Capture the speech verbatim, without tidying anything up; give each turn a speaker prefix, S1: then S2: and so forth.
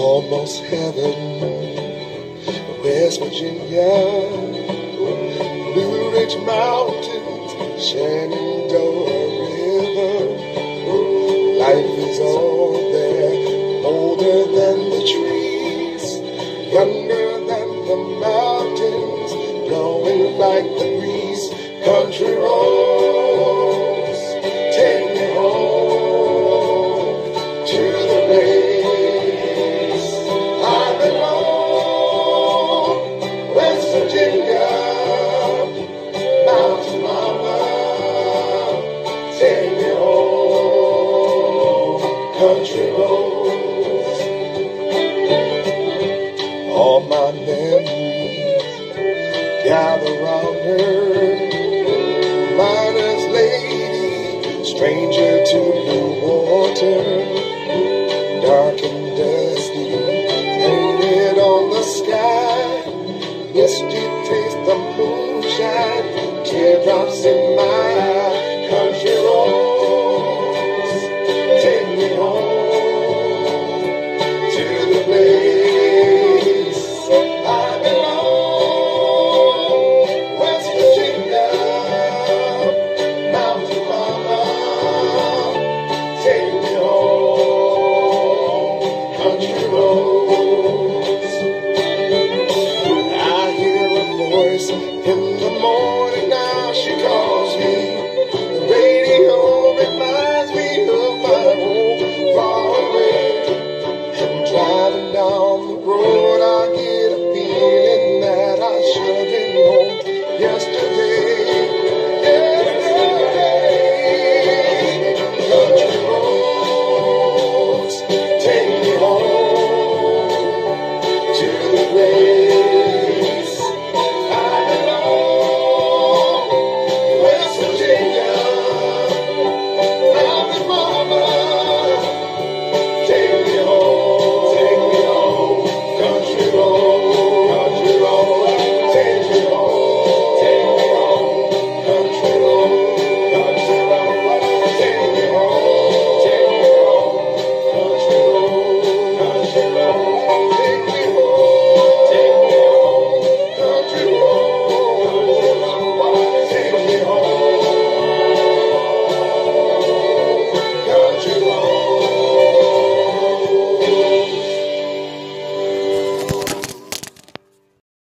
S1: almost heaven, West Virginia, Blue Ridge Mountains, Shenandoah River. Life is all there, older than the trees, younger than the mountains, blowing like the breeze. Country roads, take me home to the place I belong. West Virginia, mountain mama, take me home. Country roads, all my memories gather round her. Miner's lady, stranger to me.